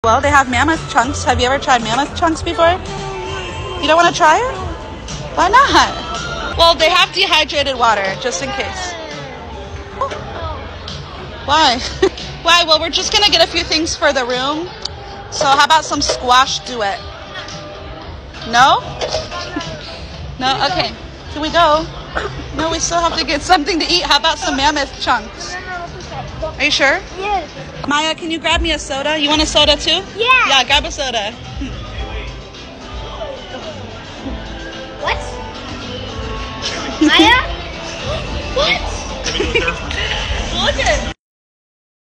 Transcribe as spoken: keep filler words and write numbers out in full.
Well, they have mammoth chunks. Have you ever tried mammoth chunks before? You don't want to try it? Why not? Well, they have dehydrated water, just in case. Why? Why? Well, we're just going to get a few things for the room. So how about some squash duet? No? No? Okay. Can we go? No, we still have to get something to eat. How about some mammoth chunks? Are you sure? Yes. Maya, can you grab me a soda? You want a soda too? Yeah. Yeah, grab a soda. What? Maya? What? Look at